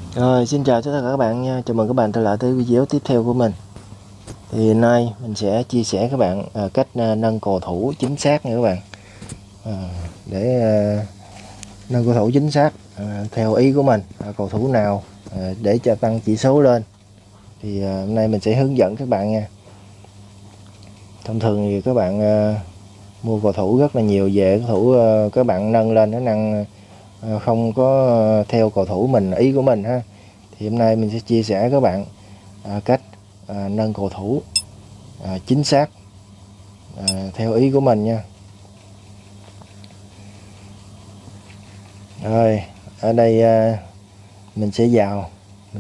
Rồi, xin chào tất cả các bạn nha. Chào mừng các bạn trở lại tới video tiếp theo của mình. Thì hôm nay mình sẽ chia sẻ các bạn cách nâng cầu thủ chính xác nha các bạn. Để nâng cầu thủ chính xác theo ý của mình, cầu thủ nào để cho tăng chỉ số lên. Thì hôm nay mình sẽ hướng dẫn các bạn nha. Thông thường thì các bạn mua cầu thủ rất là nhiều về, cầu thủ các bạn nâng lên nó nâng không có theo cầu thủ mình ý của mình ha. Thì hôm nay mình sẽ chia sẻ các bạn cách nâng cầu thủ chính xác theo ý của mình nha. Rồi ở đây mình sẽ vào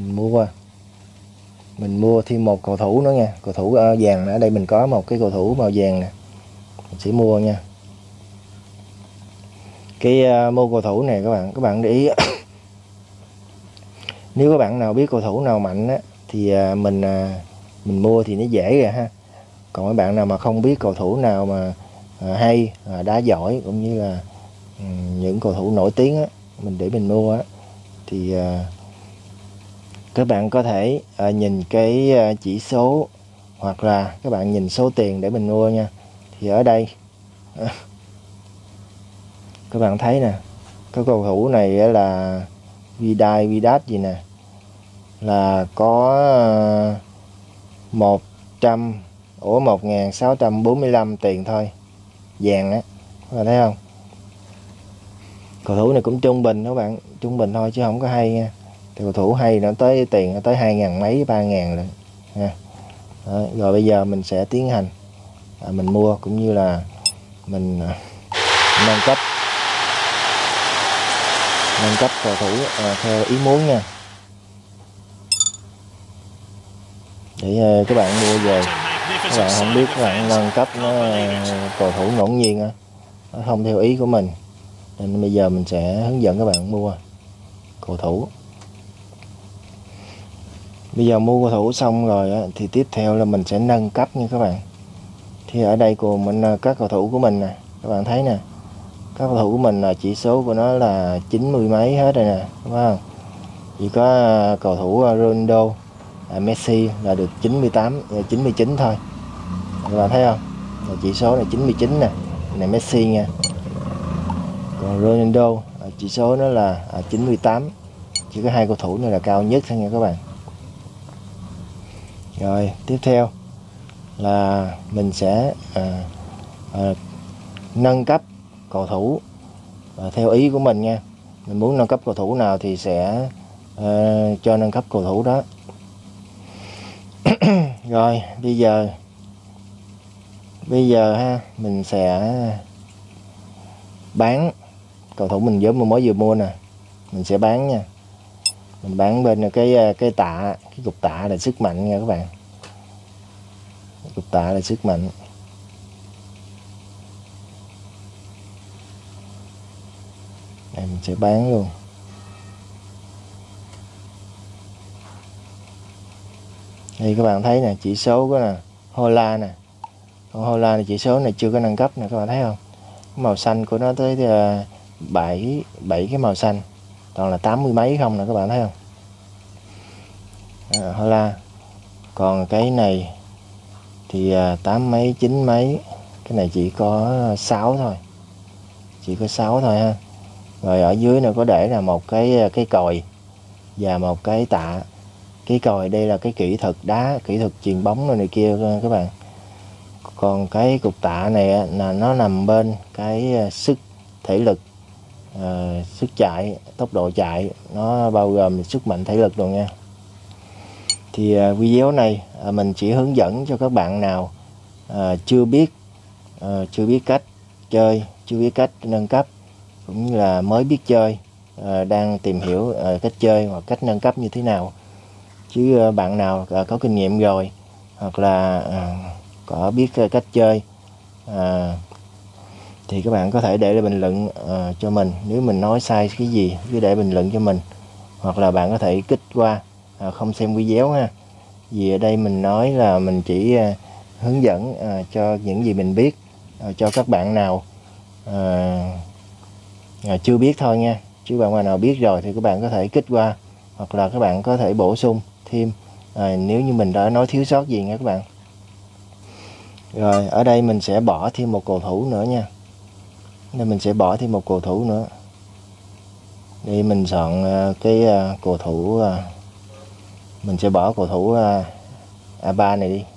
mình mua thêm một cầu thủ nữa nha, cầu thủ vàng. Ở đây mình có một cái cầu thủ màu vàng nè, mình sẽ mua nha. Cái mua cầu thủ này các bạn để ý nếu các bạn nào biết cầu thủ nào mạnh á thì mình mua thì nó dễ rồi ha. Còn các bạn nào mà không biết cầu thủ nào mà hay, đá giỏi cũng như là những cầu thủ nổi tiếng á, mình mua á, thì các bạn có thể nhìn cái chỉ số hoặc là các bạn nhìn số tiền để mình mua nha. Thì ở đây các bạn thấy nè, cái cầu thủ này là Vidat gì nè, là có 1.645 tiền thôi, vàng á, các bạn thấy không? Cầu thủ này cũng trung bình các bạn, trung bình thôi chứ không có hay nha. Thì cầu thủ hay nó tới tiền nó tới 2.000 mấy 3.000 rồi nha. Đó, rồi bây giờ mình sẽ tiến hành mình mua cũng như là mình nâng cấp cầu thủ theo ý muốn nha. Để các bạn mua về các bạn không biết, các bạn nâng cấp nó cầu thủ ngẫu nhiên nó không theo ý của mình, nên bây giờ mình sẽ hướng dẫn các bạn mua cầu thủ. Bây giờ mua cầu thủ xong rồi thì tiếp theo là mình sẽ nâng cấp nha các bạn. Thì ở đây của mình các cầu thủ của mình nè, các bạn thấy nè, các cầu thủ của mình là chỉ số của nó là 90 mấy hết rồi nè, đúng không? Chỉ có cầu thủ Ronaldo, Messi là được 98 99 thôi, các bạn thấy không? Là chỉ số là 99 nè, này Messi nha. Còn Ronaldo chỉ số nó là 98, chỉ có hai cầu thủ này là cao nhất thôi nha các bạn. Rồi tiếp theo là mình sẽ nâng cấp cầu thủ theo ý của mình nha. Mình muốn nâng cấp cầu thủ nào thì sẽ cho nâng cấp cầu thủ đó. Rồi bây giờ ha, mình sẽ bán cầu thủ mình mới vừa mua nè, mình sẽ bán nha. Mình bán bên cái cục tạ là sức mạnh nha các bạn. Cục tạ là sức mạnh. Đây mình sẽ bán luôn. Đây các bạn thấy nè, chỉ số của nè, Hola nè. Còn Hola này chỉ số này chưa có nâng cấp nè, các bạn thấy không? Màu xanh của nó tới 7 cái màu xanh, toàn là 80 mấy không nè, các bạn thấy không? Hola. Còn cái này thì 8 mấy 9 mấy, cái này chỉ có 6 thôi, chỉ có 6 thôi ha. Rồi ở dưới này có để là một cái còi và một cái tạ. Cái còi đây là cái kỹ thuật đá, kỹ thuật chuyền bóng rồi này kia các bạn. Còn cái cục tạ này là nó nằm bên cái sức thể lực, sức chạy, tốc độ chạy, nó bao gồm sức mạnh thể lực rồi nha. Thì video này mình chỉ hướng dẫn cho các bạn nào chưa biết cách chơi, chưa biết cách nâng cấp, cũng như là mới biết chơi, đang tìm hiểu cách chơi hoặc cách nâng cấp như thế nào. Chứ bạn nào có kinh nghiệm rồi hoặc là có biết cách chơi thì các bạn có thể để bình luận cho mình. Nếu mình nói sai cái gì cứ để bình luận cho mình, hoặc là bạn có thể kích qua không xem video ha. Vì ở đây mình nói là mình chỉ hướng dẫn cho những gì mình biết, cho các bạn nào chưa biết thôi nha. Chứ bạn nào biết rồi thì các bạn có thể kích qua hoặc là các bạn có thể bổ sung thêm nếu như mình đã nói thiếu sót gì nha các bạn. Rồi ở đây mình sẽ bỏ thêm một cầu thủ nữa nha. Nên mình sẽ bỏ thêm một cầu thủ nữa. Đi mình chọn cái cầu thủ, mình sẽ bỏ cầu thủ A3 này đi.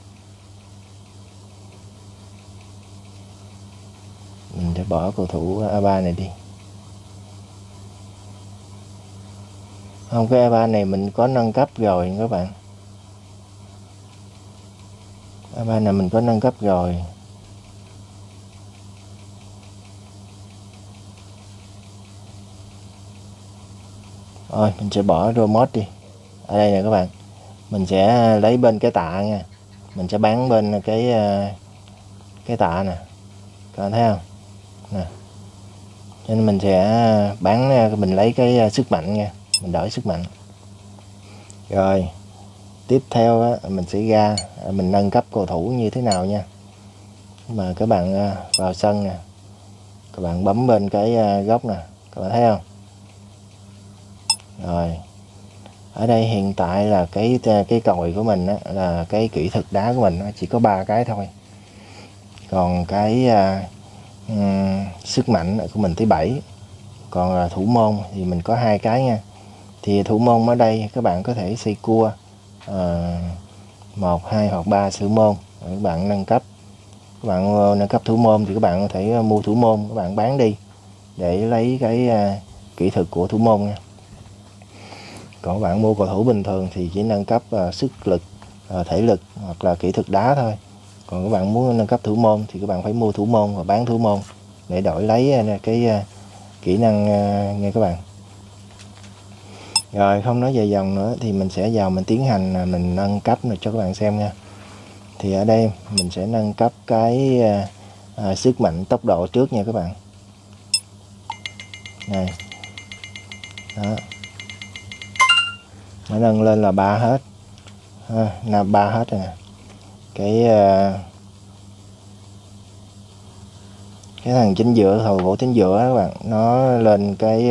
Mình sẽ bỏ cầu thủ A3 này đi. Không, cái A3 này mình có nâng cấp rồi các bạn. A3 này mình có nâng cấp rồi. Rồi mình sẽ bỏ remote đi. Ở đây nè các bạn, mình sẽ lấy bên cái tạ nha, mình sẽ bắn bên cái tạ nè, các bạn thấy không nè. Cho nên mình sẽ bắn, mình lấy cái sức mạnh nha, mình đổi sức mạnh. Rồi tiếp theo á, mình sẽ ra mình nâng cấp cầu thủ như thế nào nha. Mà các bạn vào sân nè, các bạn bấm bên cái góc nè, các bạn thấy không. Rồi ở đây hiện tại là cái còi của mình á, là cái kỹ thuật đá của mình chỉ có 3 cái thôi. Còn cái sức mạnh của mình tới 7. Còn thủ môn thì mình có 2 cái nha. Thì thủ môn ở đây các bạn có thể xây cua 1, 2 hoặc 3 thủ môn. Các bạn nâng cấp, các bạn nâng cấp thủ môn thì các bạn có thể mua thủ môn, các bạn bán đi để lấy cái kỹ thuật của thủ môn nha. Còn các bạn mua cầu thủ bình thường thì chỉ nâng cấp sức lực, thể lực hoặc là kỹ thuật đá thôi. Còn các bạn muốn nâng cấp thủ môn thì các bạn phải mua thủ môn và bán thủ môn để đổi lấy cái kỹ năng nha các bạn. Rồi không nói về dòng nữa thì mình sẽ vào mình tiến hành mình nâng cấp này cho các bạn xem nha. Thì ở đây mình sẽ nâng cấp cái sức mạnh tốc độ trước nha các bạn. Này. Đó. Nó nâng lên là 3 hết. Ha, 3 hết rồi nè. Cái thằng chính giữa, cầu thủ chính giữa các bạn, nó lên cái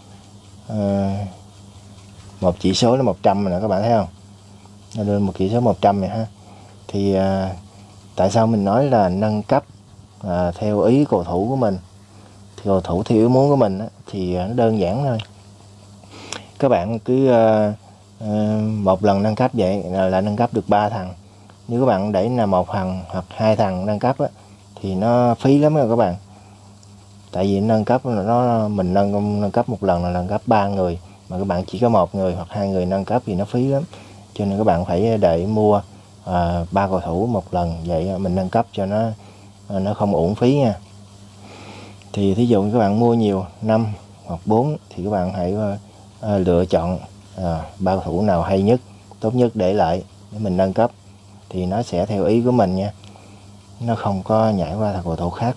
một chỉ số là 100 rồi nè các bạn thấy không. Nó lên một chỉ số 100 này ha. Thì tại sao mình nói là nâng cấp theo ý cầu thủ của mình, thì cầu thủ theo ý muốn của mình thì nó đơn giản thôi. Các bạn cứ một lần nâng cấp vậy là nâng cấp được 3 thằng. Nếu các bạn để là một thằng hoặc 2 thằng nâng cấp thì nó phí lắm rồi các bạn. Tại vì nâng cấp mình nâng cấp một lần là nâng cấp 3 người, mà các bạn chỉ có 1 người hoặc 2 người nâng cấp thì nó phí lắm. Cho nên các bạn phải để mua 3 cầu thủ một lần, vậy mình nâng cấp cho nó không uổng phí nha. Thì thí dụ các bạn mua nhiều 5 hoặc 4 thì các bạn hãy lựa chọn 3 cầu thủ nào hay nhất, tốt nhất để lại để mình nâng cấp, thì nó sẽ theo ý của mình nha, nó không có nhảy qua thằng cầu thủ khác.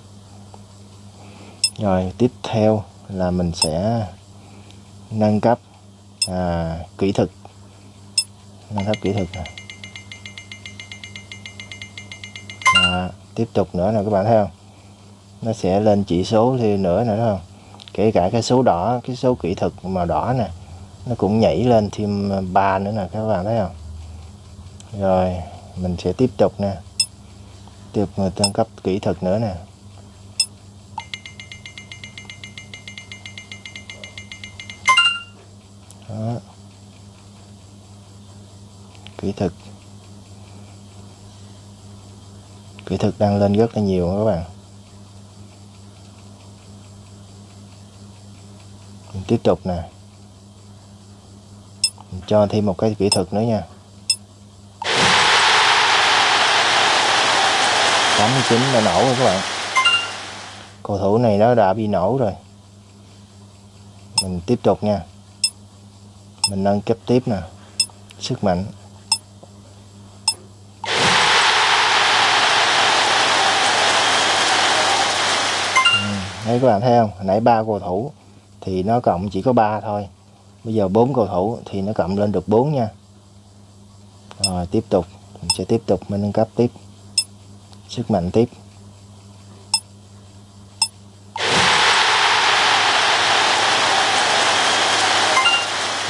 Rồi tiếp theo là mình sẽ nâng cấp kỹ thuật, nâng cấp kỹ thuật này. Tiếp tục nữa nè các bạn thấy không, nó sẽ lên chỉ số thêm nữa nè, đúng không. Kể cả cái số đỏ, cái số kỹ thuật màu đỏ nè, nó cũng nhảy lên thêm 3 nữa nè các bạn thấy không. Rồi mình sẽ tiếp tục nè, tiếp tục nâng cấp kỹ thuật nữa nè. Đó. Kỹ thuật đang lên rất là nhiều các bạn. Mình tiếp tục nè, mình cho thêm một cái kỹ thuật nữa nha. 89 đã nổ rồi các bạn. Cầu thủ này nó đã bị nổ rồi. Mình tiếp tục nha, mình nâng cấp tiếp nè, sức mạnh. Đấy các bạn thấy không, hồi nãy 3 cầu thủ thì nó cộng chỉ có 3 thôi, bây giờ 4 cầu thủ thì nó cộng lên được 4 nha. Rồi tiếp tục, mình sẽ tiếp tục mình nâng cấp tiếp, sức mạnh tiếp.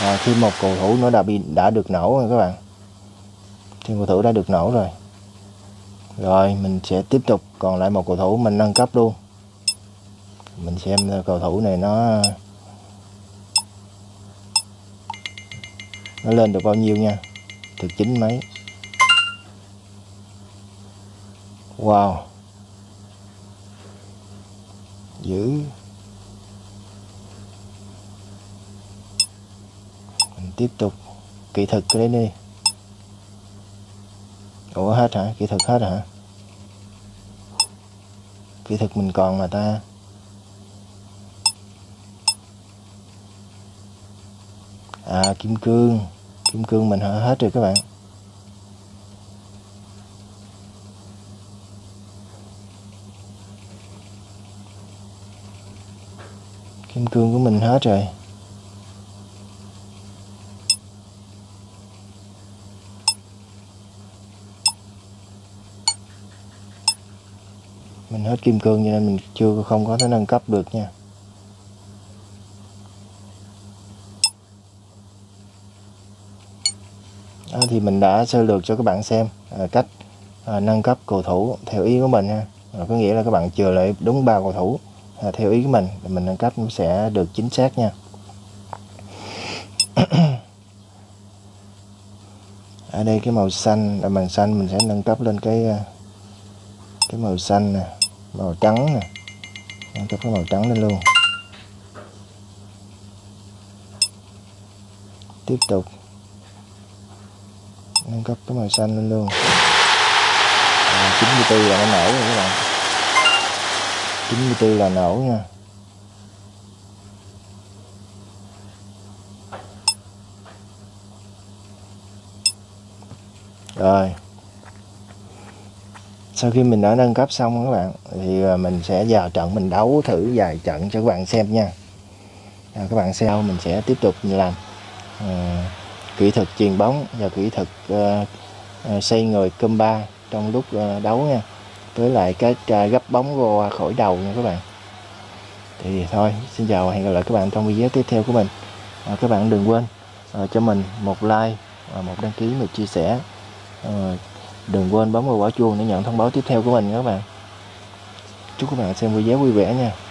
Khi một cầu thủ nó đã được nổ rồi các bạn. Team cầu thủ đã được nổ rồi. Rồi mình sẽ tiếp tục, còn lại một cầu thủ mình nâng cấp luôn. Mình xem cầu thủ này nó lên được bao nhiêu nha. Được 9 mấy. Wow, dữ. Mình tiếp tục kỹ thuật cái đấy đi. Ủa hết hả? Kỹ thuật hết hả? Kỹ thuật mình còn mà ta. Kim cương. Kim cương mình hết rồi các bạn. Kim cương của mình hết rồi. Mình hết kim cương cho nên mình không có thể nâng cấp được nha. Thì mình đã sơ lược cho các bạn xem cách nâng cấp cầu thủ theo ý của mình ha. Có nghĩa là các bạn chừa lại đúng 3 cầu thủ theo ý của mình nâng cấp nó sẽ được chính xác nha. Ở đây cái màu xanh, ở màn xanh mình sẽ nâng cấp lên cái màu xanh nè, màu trắng nè, nâng cấp cái màu trắng lên luôn. Tiếp tục nâng cấp cái màu xanh lên luôn. 94 là nó nổ rồi các bạn. 94 là nổ nha. Rồi, sau khi mình đã nâng cấp xong các bạn thì mình sẽ vào trận mình đấu thử vài trận cho các bạn xem nha. Các bạn xem mình sẽ tiếp tục làm kỹ thuật chuyền bóng và kỹ thuật xoay người comba trong lúc đấu nha, với lại cái gấp bóng ra khỏi đầu nha các bạn. Thì thôi, xin chào và hẹn gặp lại các bạn trong video tiếp theo của mình. Các bạn đừng quên cho mình một like và một đăng ký, một chia sẻ. Đừng quên bấm vào quả chuông để nhận thông báo tiếp theo của mình các bạn. Chúc các bạn xem video vui vẻ nha.